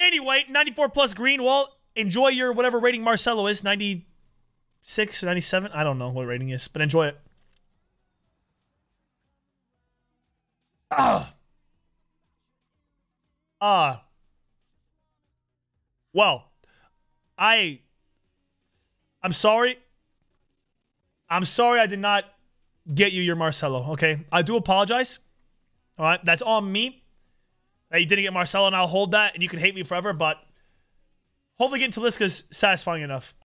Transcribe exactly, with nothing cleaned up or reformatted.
Anyway, ninety-four plus green. Well, enjoy your whatever rating Marcelo is. ninety-six or ninety-seven. I don't know what rating is, but enjoy it. Ah. Ah. Uh, well, I... I'm sorry. I'm sorry I did not get you your Marcelo, okay? I do apologize. All right? That's on me. That you didn't get Marcelo, and I'll hold that, and you can hate me forever, but hopefully getting Talisca's satisfying enough.